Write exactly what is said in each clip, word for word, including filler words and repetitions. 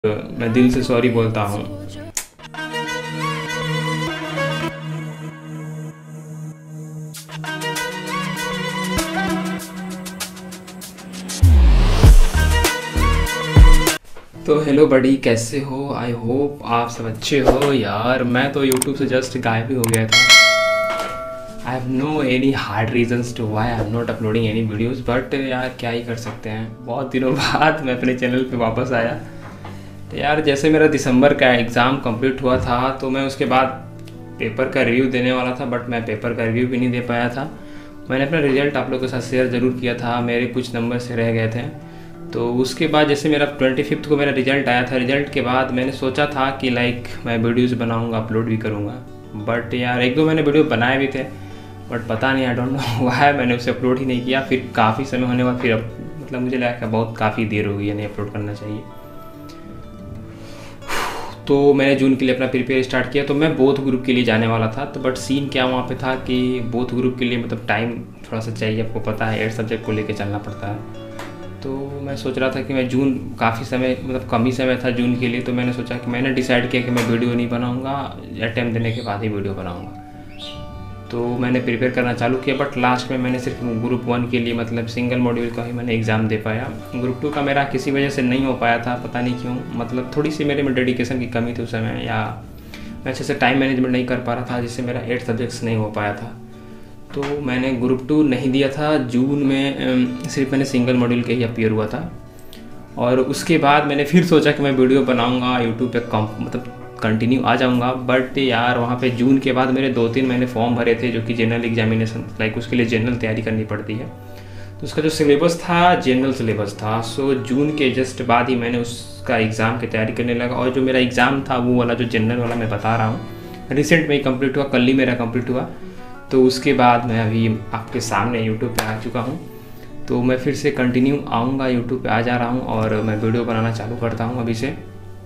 मैं दिल से सॉरी बोलता हूँ। तो हेलो बड़ी, कैसे हो? आई होप आप सब अच्छे हो। यार मैं तो यूट्यूब से जस्ट गायब ही हो गया था। I have no any hard reasons to why I am not uploading any videos, but यार क्या ही कर सकते हैं। बहुत दिनों बाद मैं अपने चैनल पे वापस आया। तो यार जैसे मेरा दिसंबर का एग्ज़ाम कंप्लीट हुआ था तो मैं उसके बाद पेपर का रिव्यू देने वाला था, बट मैं पेपर का रिव्यू भी नहीं दे पाया था। मैंने अपना रिजल्ट आप लोगों के साथ शेयर ज़रूर किया था, मेरे कुछ नंबर से रह गए थे। तो उसके बाद जैसे मेरा ट्वेंटी फिफ्थ को मेरा रिज़ल्ट आया था, रिज़ल्ट के बाद मैंने सोचा था कि लाइक मैं वीडियोज़ बनाऊँगा, अपलोड भी करूँगा। बट यार एक दो मैंने वीडियो बनाए भी थे, बट पता नहीं, आई डोंट नो व्हाई मैंने उसे अपलोड ही नहीं किया। फिर काफ़ी समय होने बाद फिर अब मतलब मुझे लगा कि बहुत काफ़ी देर हो गई है, नहीं अपलोड करना चाहिए। तो मैंने जून के लिए अपना प्रिपेयर स्टार्ट किया। तो मैं बोथ ग्रुप के लिए जाने वाला था, तो बट सीन क्या वहाँ पे था कि बोथ ग्रुप के लिए मतलब टाइम थोड़ा सा चाहिए, आपको पता है एट सब्जेक्ट को लेके चलना पड़ता है। तो मैं सोच रहा था कि मैं जून काफ़ी समय मतलब कम ही समय था जून के लिए, तो मैंने सोचा कि मैंने डिसाइड किया कि मैं वीडियो नहीं बनाऊँगा, अटेम्प्ट देने के बाद ही वीडियो बनाऊँगा। तो मैंने प्रिपेयर करना चालू किया, बट लास्ट में मैंने सिर्फ ग्रुप वन के लिए मतलब सिंगल मॉड्यूल का ही मैंने एग्ज़ाम दे पाया। ग्रुप टू का मेरा किसी वजह से नहीं हो पाया था, पता नहीं क्यों। मतलब थोड़ी सी मेरे में डेडिकेशन की कमी थी उस समय, या मैं अच्छे से टाइम मैनेजमेंट नहीं कर पा रहा था, जिससे मेरा एट सब्जेक्ट्स नहीं हो पाया था। तो मैंने ग्रुप टू नहीं दिया था जून में, सिर्फ मैंने सिंगल मॉड्यूल के ही अपीयर हुआ था। और उसके बाद मैंने फिर सोचा कि मैं वीडियो बनाऊँगा, यूट्यूब पर कम मतलब कंटिन्यू आ जाऊंगा। बट यार वहाँ पे जून के बाद मेरे दो तीन महीने फॉर्म भरे थे, जो कि जनरल एग्जामिनेशन लाइक उसके लिए जनरल तैयारी करनी पड़ती है। तो उसका जो सिलेबस था जनरल सिलेबस था। सो जून के जस्ट बाद ही मैंने उसका एग्ज़ाम की तैयारी करने लगा। और जो मेरा एग्ज़ाम था वो वाला जो जनरल वाला मैं बता रहा हूँ, रिसेंट में ही कम्प्लीट हुआ, कल ही मेरा कम्प्लीट हुआ। तो उसके बाद मैं अभी आपके सामने यूट्यूब पर आ चुका हूँ। तो मैं फिर से कंटिन्यू आऊँगा, यूट्यूब पर आ जा रहा हूँ और मैं वीडियो बनाना चालू करता हूँ अभी से।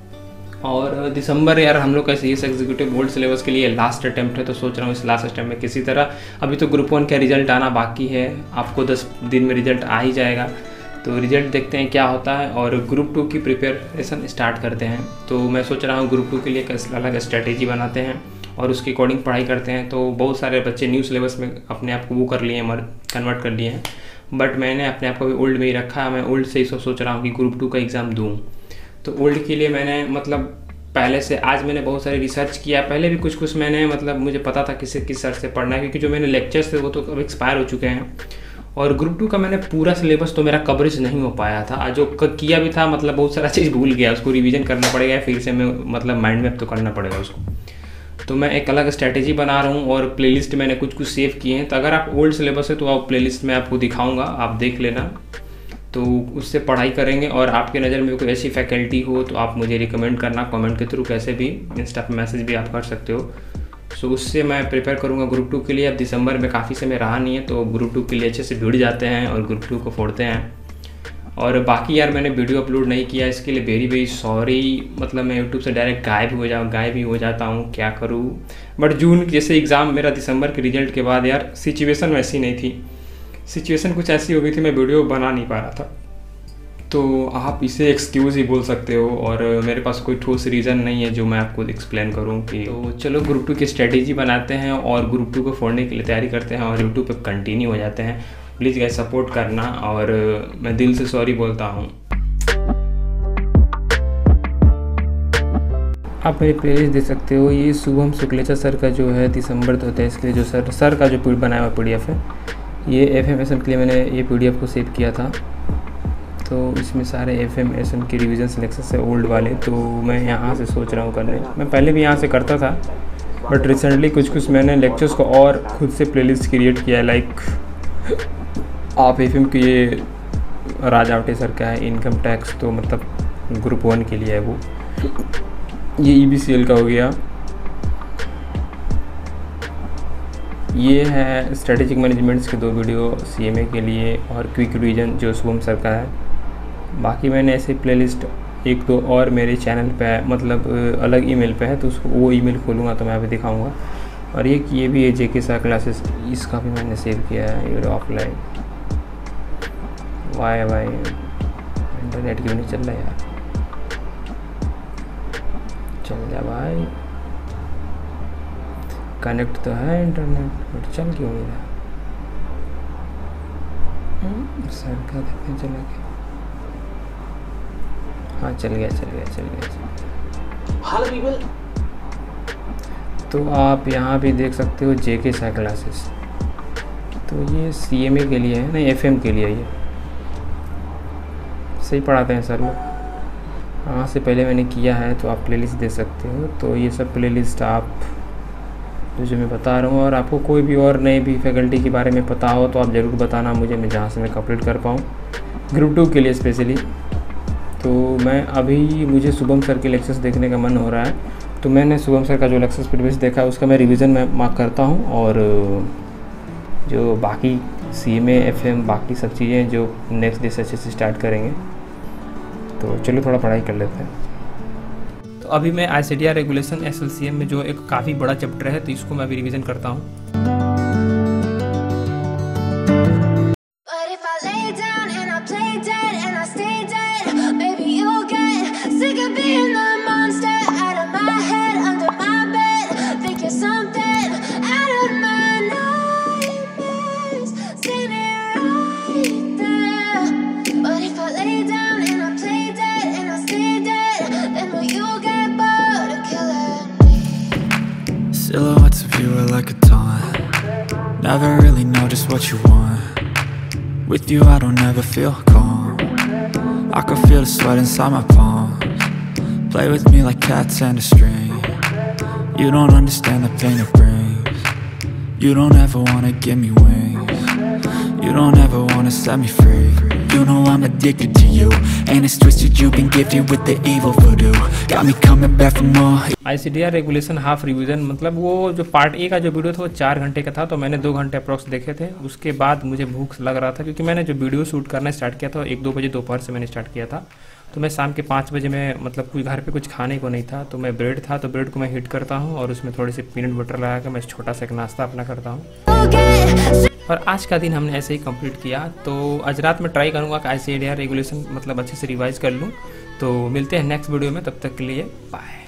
और दिसंबर यार हम लोग का C S executive board syllabus के लिए लास्ट अटैम्प्ट है, तो सोच रहा हूँ इस लास्ट अटैम्प्ट में किसी तरह, अभी तो ग्रुप वन का रिजल्ट आना बाकी है, आपको दस दिन में रिजल्ट आ ही जाएगा। तो रिजल्ट देखते हैं क्या होता है और ग्रुप टू की प्रिपरेशन स्टार्ट करते हैं। तो मैं सोच रहा हूँ ग्रुप टू के लिए एक अलग स्ट्रैटेजी बनाते हैं और उसके अकॉर्डिंग पढ़ाई करते हैं। तो बहुत सारे बच्चे न्यू सिलेबस में अपने आप को वो कर लिए हैं, कन्वर्ट कर लिए हैं, बट मैंने अपने आप को भी ओल्ड में ही रखा है। मैं ओल्ड से ही सोच रहा हूँ कि ग्रुप टू का एग्ज़ाम दूँ। तो ओल्ड के लिए मैंने मतलब पहले से आज मैंने बहुत सारी रिसर्च किया। पहले भी कुछ कुछ मैंने मतलब मुझे पता था किसी किस सर से पढ़ना है, क्योंकि जो मैंने लेक्चर्स थे वो तो अब एक्सपायर हो चुके हैं। और ग्रुप टू का मैंने पूरा सिलेबस तो मेरा कवरेज नहीं हो पाया था, जो किया भी था मतलब बहुत सारा चीज़ भूल गया, उसको रिवीजन करना पड़ेगा, फिर से मैं मतलब माइंड मैप तो करना पड़ेगा उसको। तो मैं एक अलग स्ट्रैटेजी बना रहा हूँ और प्लेलिस्ट मैंने कुछ कुछ सेव किए हैं। तो अगर आप ओल्ड सिलेबस है तो आप प्लेलिस्ट में आपको दिखाऊँगा, आप देख लेना। तो उससे पढ़ाई करेंगे। और आपके नज़र में कोई ऐसी फैकल्टी हो तो आप मुझे रिकमेंड करना कमेंट के थ्रू, कैसे भी इंस्टा पे मैसेज भी आप कर सकते हो। सो उससे मैं प्रिपेयर करूँगा ग्रुप टू के लिए। अब दिसंबर में काफ़ी समय रहा नहीं है, तो ग्रुप टू के लिए अच्छे से भिड़ जाते हैं और ग्रुप टू को फोड़ते हैं। और बाकी यार मैंने वीडियो अपलोड नहीं किया, इसके लिए वेरी वेरी सॉरी। मतलब मैं यूट्यूब से डायरेक्ट गायब हो जाऊँ गायब ही हो जाता हूँ, क्या करूँ। बट जून जैसे एग्ज़ाम मेरा दिसंबर के रिजल्ट के बाद यार सिचुएशन वैसी नहीं थी, सिचुएशन कुछ ऐसी हो गई थी, मैं वीडियो बना नहीं पा रहा था। तो आप इसे एक्सक्यूज़ ही बोल सकते हो, और मेरे पास कोई ठोस रीज़न नहीं है जो मैं आपको एक्सप्लेन करूं कि। तो चलो ग्रुप टू की स्ट्रेटेजी बनाते हैं और ग्रुप टू को फोड़ने के लिए तैयारी करते हैं और यूट्यूब पे कंटिन्यू हो जाते हैं। प्लीज़ गाइस सपोर्ट करना, और मैं दिल से सॉरी बोलता हूँ। आप मेरी प्लेलिस्ट दे सकते हो। ये शुभम शुक्लेचा सर का जो है दिसंबर दो हज़ार तेईस के लिए जो सर सर का जो पीड बनाया हुआ पी डी एफ है, ये एफ एम एस एम के लिए मैंने ये पी डी एफ को सेव किया था। तो इसमें सारे एफ एम एस एम के रिविजन सिलेक्शन है ओल्ड वाले। तो मैं यहाँ से सोच रहा हूँ करने, मैं पहले भी यहाँ से करता था, बट रिसेंटली कुछ कुछ मैंने लेक्चर्स को और खुद से प्लेलिस्ट क्रिएट किया है। लाइक आप एफ एम के ये राजा आवटे सर का है इनकम टैक्स, तो मतलब ग्रुप वन के लिए है वो। ये ई बी सी एल का हो गया, ये है स्ट्रेटेजिक मैनेजमेंट्स के दो वीडियो सी एम ए के लिए, और क्विक रिवीजन जो शुभम सर का है। बाकी मैंने ऐसे प्लेलिस्ट एक दो और मेरे चैनल पे है, मतलब अलग ईमेल पे है, तो उसको वो ईमेल खोलूँगा तो मैं अभी दिखाऊंगा। और एक ये भी है जे के सा क्लासेस, इसका भी मैंने सेव किया है। ये ऑफलाइन वाई वाई इंटरनेट क्यों नहीं चल रहा यार। चल जा भाई, कनेक्ट तो है इंटरनेट बट चल क्यों नहीं रहा। सर का देखने चला गया, हाँ चल गया चल गया चल गया चल गया। तो आप यहाँ भी देख सकते हो जेके साई क्लासेस, तो ये सीएमए के लिए है, नहीं एफएम के लिए ये सही पढ़ाते हैं सर लोग। हाँ से पहले मैंने किया है, तो आप प्लेलिस्ट दे सकते हो। तो ये सब प्लेलिस्ट आप जो जो मैं बता रहा हूँ, और आपको कोई भी और नए भी फैकल्टी के बारे में पता हो तो आप ज़रूर बताना मुझे, मैं जहाँ से मैं कंप्लीट कर पाऊँ ग्रुप टू के लिए स्पेशली। तो मैं अभी मुझे शुभम सर के लेक्चर्स देखने का मन हो रहा है, तो मैंने शुभम सर का जो लेक्चर्स प्रीवियस देखा है उसका मैं रिवीजन में मार्क करता हूँ, और जो बाकी सीएमए एफएम बाकी सब चीज़ें जो नेक्स्ट डे से अच्छे से स्टार्ट करेंगे। तो चलो थोड़ा पढ़ाई कर लेते हैं। तो अभी मैं आईसीडीआर रेगुलेशन एसएलसीएम में जो एक काफ़ी बड़ा चैप्टर है, तो इसको मैं अभी रिवीजन करता हूँ। Silhouettes of you are like a taunt. Never really know just what you want. With you I don't ever feel calm. I can feel the sweat inside my palms. Play with me like cats and a string. You don't understand the pain it brings. You don't ever wanna give me wings. You don't ever wanna set me free. You know I'm addicted to you, and it's twisted. You've been gifted with the evil voodoo. Got me coming back for more. ICDR regulation half revision, मतलब वो जो part A का जो video था वो चार घंटे का था, तो मैंने दो घंटे अप्रॉक्स देखे थे। उसके बाद मुझे भूख लग रहा था, क्योंकि मैंने जो वीडियो शूट करना स्टार्ट किया था एक दो बजे दोपहर से मैंने स्टार्ट किया था। तो मैं शाम के पाँच बजे में, मतलब कुछ घर पे कुछ खाने को नहीं था, तो मैं ब्रेड था तो ब्रेड को मैं हीट करता हूँ और उसमें थोड़ी सी पीनट बटर लगा कर मैं छोटा सा एक नाश्ता अपना करता हूँ। और आज का दिन हमने ऐसे ही कंप्लीट किया। तो आज रात में ट्राई करूँगा कि आईसीडीआर रेगुलेशन मतलब अच्छे से रिवाइज कर लूँ। तो मिलते हैं नेक्स्ट वीडियो में, तब तक के लिए बाय।